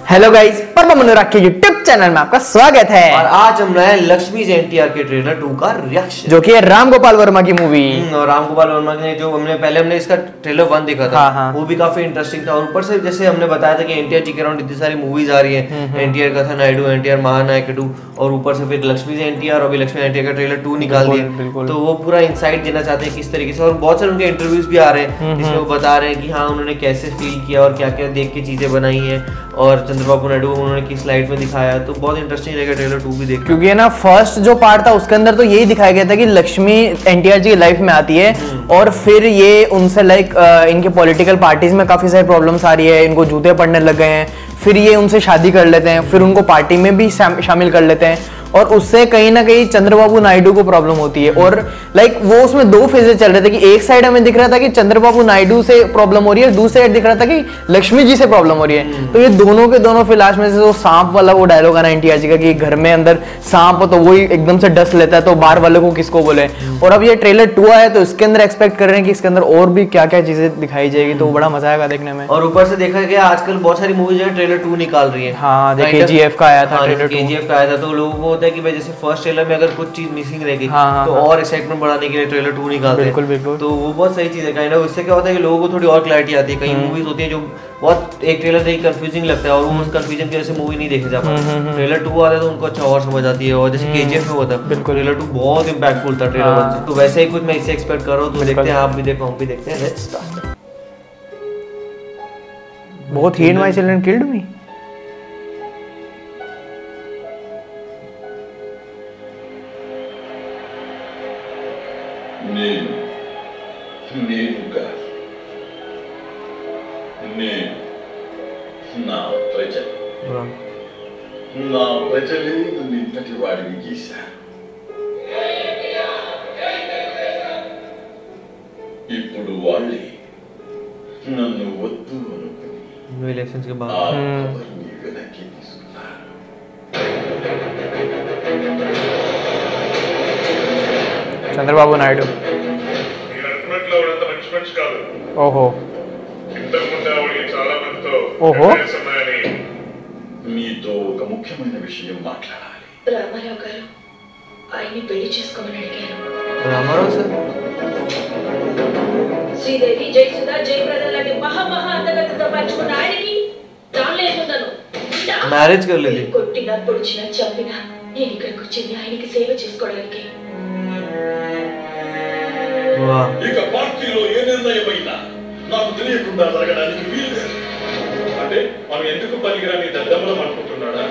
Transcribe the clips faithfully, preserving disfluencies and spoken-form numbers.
Hello guys, परम अनुराग के YouTube channel में आपका स्वागत है। और आज हम लाए लक्ष्मी एनटीआर के ट्रेलर टू का रिएक्शन, जो कि है राम गोपाल वर्मा की मूवी। और राम गोपाल वर्मा ने जो हमने पहले हमने इसका ट्रेलर वन देखा था, हाँ, हाँ। वो भी काफी इंटरेस्टिंग था। और ऊपर से जैसे हमने बताया था कि एनटीआर जी के अराउंड इतनी सारी मूवीज आ रही है, एनटीआर कथा नायडू, एनटीआर महानायक टू, और ऊपर से फिर लक्ष्मी एनटीआर और अभी लक्ष्मी एनटीआर का ट्रेलर टू निकाल दिया, तो वो पूरा इंसाइट देना चाहते हैं किस तरीके से। और बहुत सारे उनके इंटरव्यूज भी आ रहे हैं जिसमें वो बता रहे हैं कि हाँ उन्होंने कैसे फील किया और क्या क्या देख के चीजें बनाई है, और चंद्रबाबू नायडू उन्होंने किस लाइट में दिखाया। तो बहुत इंटरेस्टिंग रहेगा ट्रेलर टू भी देखना, क्योंकि है ना फर्स्ट जो पार्ट था उसके अंदर तो यही दिखाया गया था कि लक्ष्मी एनटीआर जी की लाइफ में आती है और फिर ये उनसे लाइक इनके पॉलिटिकल पार्टीज में काफी सारी प्रॉब्लम्स आ रही है, इनको जूते पड़ने लग गए हैं, फिर ये उनसे शादी कर लेते हैं, फिर उनको पार्टी में भी शामिल कर लेते हैं, और उससे कहीं ना कहीं चंद्रबाबू नायडू को प्रॉब्लम होती है। और लाइक वो उसमें दो फेजेस चल रहे थे कि एक साइड हमें दिख रहा था कि चंद्रबाबू नायडू से प्रॉब्लम हो रही है, दूसरी साइड दिख रहा था कि लक्ष्मी जी से प्रॉब्लम हो रही है। तो ये दोनों के दोनों फिर लास्ट में से वो सांप वाला वो डायलॉग है ना एनटीआर जी का कि घर में अंदर सांप हो तो वही एकदम से डस लेता है, तो बाहर वाले को किसको बोले। और अब ये ट्रेलर टू आया तो इसके अंदर एक्सपेक्ट कर रहे हैं कि इसके अंदर और भी क्या क्या चीजें दिखाई जाएगी, तो बड़ा मजा आएगा देखने में। और ऊपर से देखा गया आजकल बहुत सारी मूवीज है ट्रेलर टू निकाल रही है। हाँ, केजीएफ का आया था ट्रेलर टू, केजीएफ का आया था, तो लोगों को होता है कि भाई जैसे फर्स्ट ट्रेलर में अगर कुछ चीज मिसिंग रहेगी हाँ, तो हाँ, और एक्साइटमेंट बढ़ाने के लिए ट्रेलर टू निकालते हैं। बिल्कुल बिल्कुल। तो वो बहुत सही चीज है काइंड ऑफ। इससे क्या होता है कि लोगों को थोड़ी और क्लैरिटी आती है। कई मूवीज होती है जो बहुत एक ट्रेलर से ही कंफ्यूजिंग लगता है और वो उस कंफ्यूजन की वजह से मूवी नहीं देखे जा पाते। ट्रेलर टू आता है तो उनको अच्छा और समझ आती है। और जैसे केजीएफ में होता है, ट्रेलर टू बहुत इंपैक्टफुल था ट्रेलर वन से, तो वैसे ही कुछ मैं इससे एक्सपेक्ट कर रहा हूँ। तो देखते हैं, आप भी देखो हम भी देखते हैं। Let's start. बहुत ही माय चिल्ड्रन किल्ड मी। నేను నేను కాదు, నేను నా ప్రజలు, నా ప్రజలే నన్ను ఇంతటి వాడిని చేశారు. ఇప్పుడు వాళ్ళే నన్ను వద్దు అనుకుని इलेक्शंस के बाद ఆ ఖబర్ని వెనక్కి తీసుకున్నారు. చంద్రబాబు నాయుడు ఓహో ఓహో మీతో ఒక ముఖ్యమైన విషయం మాట్లాడాలి. రామారావు గారు ఆయన్ని పెళ్లి చేసుకోమని అడిగారు. రామారావు సార్ శ్రీదేవి, జయసుధ, జయప్రద లాంటి మహా మహా అందగత్తెతో పంచుకున్న ఆయనకి రాలేకుందను మ్యారేజ్ कर लेती, కొట్టినా పొడిచినా చంపినా నేను ఇక్కడికి వచ్చింది ఆయనకి సేవ చేసుకోవడానికి. ఇక పార్టీలో ఏ నిర్ణయమైనా నాకు తెలియకుండా జరగడానికి వీలు లేదు. అంటే మనం ఎందుకు పనికిరాని దద్దమ్మలం అనుకుంటున్నాడా?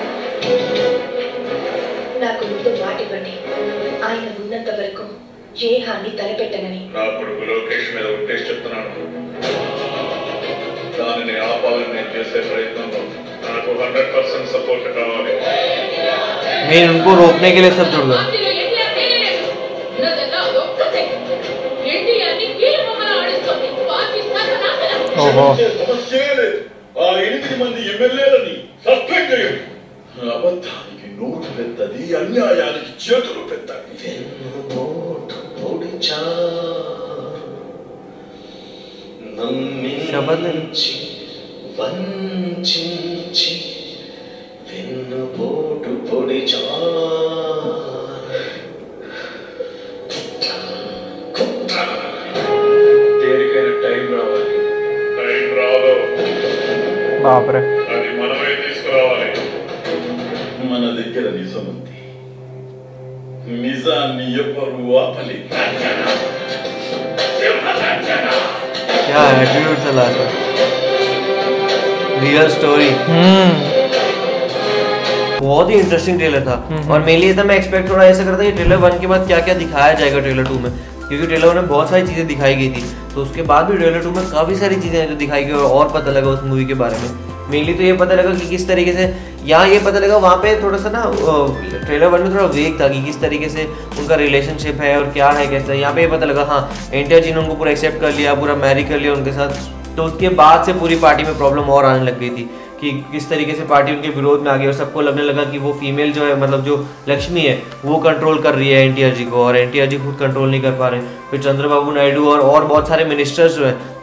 నాకు ముందు మాట ఇవ్వండి, ఆయన ఉన్నంత వరకు ఏ హాని తలపెట్టనని. నా కొడుకు లోకేష్ మీద ఉద్దేశం చెప్తున్నాను. దానిని ఆపాలని నేను చేసే ప్రయత్నంలో నాకు హండ్రెడ్ పర్సెంట్ సపోర్ట్ కావాలి. मैं उनको रोकने के लिए सब जुड़ गए. ఓహో ఆ ఎనిమిది మంది ఎమ్మెల్యేలని సస్పెండ్ చేయండి. అబద్ధానికి నోటు పెద్దది, అన్యాయానికి చేతులు పెద్దది. शपथ ले వంచించి వెన్నుపోటు పొడిచా దేనికైనా టైం రావాలి. టైం రాదు, బాపరే, అది మనమే తీసుకురావాలి. మన దగ్గర నిజం ఉంది, నిజాన్ని ఎవ్వరూ ఆపలేరు. क्या एटीट्यूड था लास्ट में, रियल स्टोरी। बहुत ही इंटरेस्टिंग ट्रेलर था और मेरे लिए था, मैं एक्सपेक्ट थोड़ा ऐसा करता कि ट्रेलर वन के बाद क्या क्या दिखाया जाएगा ट्रेलर टू में, क्योंकि ट्रेलर वन में बहुत सारी चीज़ें दिखाई गई थी, तो उसके बाद भी ट्रेलर टू में काफ़ी सारी चीज़ें हैं जो दिखाई गई और पता लगा उस मूवी के बारे में। मेनली तो ये पता लगा कि किस तरीके से, यहाँ ये पता लगा, वहाँ पे थोड़ा सा ना ट्रेलर वन में थोड़ा वेग था कि किस तरीके से उनका रिलेशनशिप है और क्या है कैसा है। यहाँ पे ये पता लगा हाँ एनटीआर जी ने उनको पूरा एक्सेप्ट कर लिया, पूरा मैरी कर लिया उनके साथ, तो उसके बाद से पूरी पार्टी में प्रॉब्लम और आने लग गई थी कि किस तरीके से पार्टी उनके विरोध में आ गई और सबको लगने लगा कि वो फीमेल जो है, मतलब जो लक्ष्मी है, वो कंट्रोल कर रही है एनटीआर जी को और एनटीआर जी खुद कंट्रोल नहीं कर पा रहे। फिर चंद्रबाबू नायडू और और बहुत सारे मिनिस्टर्स जो हैं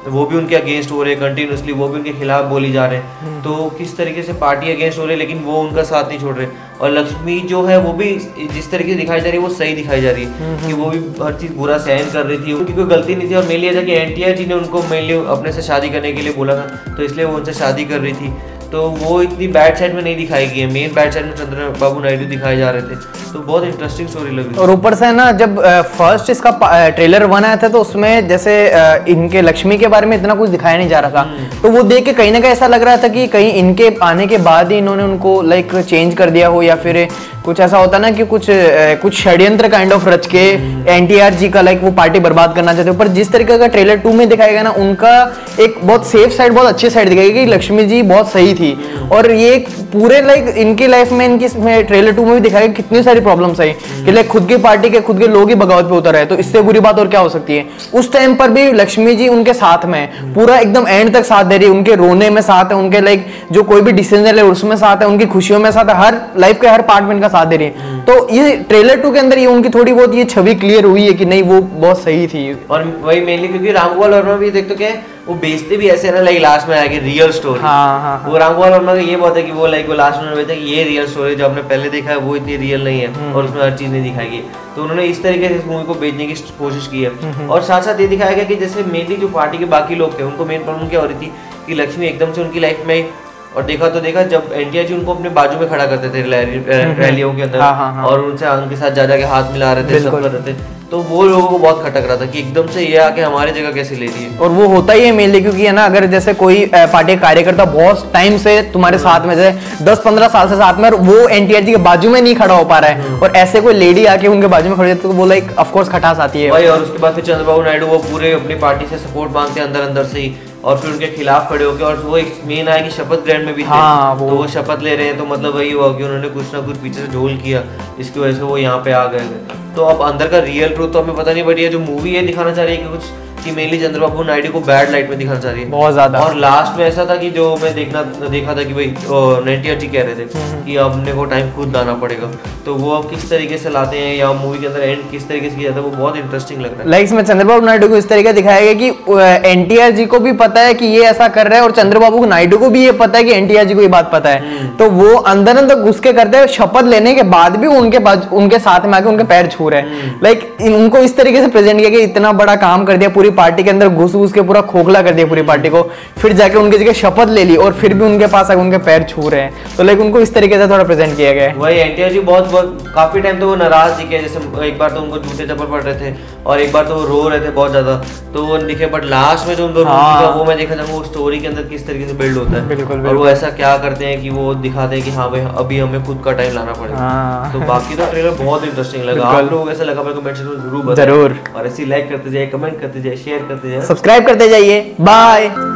वो भी उनके अगेंस्ट हो रहे हैं कंटिन्यूसली, वो भी उनके खिलाफ बोली जा रहे हैं। तो किस तरीके से पार्टी अगेंस्ट हो रही है लेकिन वो उनका साथ नहीं छोड़ रहे। और लक्ष्मी जो है वो भी जिस तरीके से दिखाई जा रही है वो सही दिखाई जा रही है कि वो भी हर चीज़ बुरा सहन कर रही थी, उनकी कोई गलती नहीं थी। और मेनली था कि एनटीआर जी ने उनको मेनली अपने से शादी करने के लिए बोला था, तो इसलिए वो उनसे शादी कर रही थी। तो वो इतनी बैड साइड में नहीं दिखाई गई है, मेन बैड साइड में चंद्रबाबू नायडू दिखाए जा रहे थे। तो बहुत इंटरेस्टिंग स्टोरी लगी। और ऊपर से ना जब फर्स्ट इसका ट्रेलर वन आया था तो उसमें जैसे इनके लक्ष्मी के बारे में इतना कुछ दिखाया नहीं जा रहा था, तो वो देख के कहीं ना कहीं ऐसा लग रहा था कि कहीं इनके आने के बाद ही इन्होंने उनको लाइक चेंज कर दिया हो, या फिर कुछ ऐसा होता ना कि कुछ कुछ षड्यंत्र काइंड ऑफ रच के एनटीआर जी का लाइक वो पार्टी बर्बाद करना चाहते हो। पर जिस तरीके का ट्रेलर टू में दिखाया गया ना, उनका एक बहुत सेफ साइड, बहुत अच्छी साइड दिखाई गई कि लक्ष्मी जी बहुत सही थी। और ये पूरे लाइक इनकी लाइफ में इनकी ट्रेलर टू में भी दिखाया कितनी सारी प्रॉब्लम्स आई कि लाइक खुद की पार्टी के खुद के लोग ही बगावत पे उतर रहे, तो इससे बुरी बात और क्या हो सकती है। उस टाइम पर भी लक्ष्मी जी उनके साथ में पूरा एकदम एंड तक साथ दे रही है, उनके रोने में साथ है, उनके लाइक जो कोई भी डिसीजन ले उसमें साथ है, उनकी खुशियों में साथ है, हर लाइफ के हर पार्ट में इनका साथ दे रही है। तो ये ट्रेलर टू के अंदर ये उनकी थोड़ी बहुत ये छवि क्लियर हुई है कि नहीं वो बहुत सही थी। और वही मेनली क्योंकि रामगोपाल वर्मा भी देख तो क्या है वो बेचते भी ऐसे ना लाइक लास्ट में आएगी रियल स्टोरी। हाँ, हाँ, वो रामगोपाल वर्मा का ये बहुत है कि वो लाइक वो लास्ट में बेचते ये रियल स्टोरी जो आपने पहले देखा है वो इतनी रियल नहीं है और उसमें हर चीज नहीं दिखाई गई। तो उन्होंने इस तरीके से इस मूवी को बेचने की कोशिश की है। और साथ साथ ये दिखाया गया कि जैसे मेनली जो पार्टी के बाकी लोग थे उनको मेन प्रॉब्लम क्या हो रही थी कि लक्ष्मी एकदम से उनकी लाइफ में, और देखा तो देखा जब एनटीआर जी उनको अपने बाजू में खड़ा करते थे रैलियों के अंदर, हाँ, हाँ, हाँ। और उनसे उनके साथ जा जा के हाथ मिला रहे थे, सब कर रहे थे, तो वो लोगों को बहुत खटक रहा था कि एकदम से ये आके हमारी जगह कैसे ले रही है। और वो होता ही है मेनली क्योंकि है ना, अगर जैसे कोई पार्टी कार्यकर्ता बहुत टाइम से तुम्हारे साथ में, जैसे दस पंद्रह साल से साथ में, और वो एनटीआर जी के बाजू में नहीं खड़ा हो पा रहा है और ऐसे कोई लेडी आके उनके बाजू में खड़ी है तो वो लाइक ऑफ कोर्स खटास आती है भाई। और उसके बाद फिर चंद्रबाबू नायडू वो पूरे अपनी पार्टी से सपोर्ट मांगते हैं अंदर अंदर से ही, और फिर उनके खिलाफ खड़े होकर, और वो एक मेन आया कि शपथ ग्रहण में भी थे। हाँ, वो तो वो शपथ ले रहे हैं, तो मतलब वही हुआ कि उन्होंने कुछ ना कुछ पीछे से झोल किया, इसकी वजह से वो यहाँ पे आ गए। तो अब अंदर का रियल ट्रूथ तो हमें पता नहीं, बट ये जो मूवी है दिखाना चाह रही है कि कुछ कि मेनली चंद्रबाबू नायडू को बैड लाइट में दिखाना चाह रही है बहुत ज्यादा। और लास्ट में ऐसा था कि जो मैं देखना देखा था कि भाई एनटीआर जी कह रहे थे कि अब अपने को टाइम खुद लाना पड़ेगा, तो वो अब किस तरीके से लाते हैं या मूवी के अंदर एंड किस तरीके से किया जाता है, वो बहुत इंटरेस्टिंग लग रहा है। लाइक इसमें चंद्रबाबू नायडू को इस तरीके दिखाया गया कि एनटीआर जी को भी पता है कि ये ऐसा कर रहे हैं और चंद्रबाबू नायडू को भी ये पता है कि एनटीआर जी को ये बात पता है, तो वो अंदर अंदर घुस के करते हैं, शपथ लेने के बाद भी उनके उनके साथ में आके उनके पैर छू रहे हैं। लाइक उनको इस तरीके से प्रेजेंट किया कि इतना बड़ा काम कर दिया, पूरी पार्टी के अंदर घुस घुस के पूरा खोखला कर दिया पूरी पार्टी को, फिर जाके उनकी जगह शपथ ले ली और फिर भी उनके पास आके उनके पैर छू रहे हैं। तो लाइक उनको इस तरीके से थोड़ा प्रेजेंट किया गया है। वही एनटीआर जी बहुत बहुत काफी टाइम तो वो नाराज दिखे, जैसे एक बार तो उनको जूते चप्पल पड़ रहे थे और एक बार तो वो रो रहे थे बहुत ज्यादा, तो वो दिखे, बट लास्ट में जो उनको हाँ। वो मैं देखा था वो स्टोरी के अंदर किस तरीके से बिल्ड होता है। बिल्कुल, और वो ऐसा क्या करते हैं कि वो दिखाते हैं कि हाँ भाई अभी हमें खुद का टाइम लाना पड़ेगा। हाँ। तो बाकी तो ट्रेलर बहुत इंटरेस्टिंग लगा। आप लोगों को ऐसा लगा मेरे कमेंट सेक्शन में जरूर बताएं। जरूर। और ऐसी लाइक करते जाइए, कमेंट करते जाइए, शेयर करते जाइए, सब्सक्राइब करते जाइए। बाय।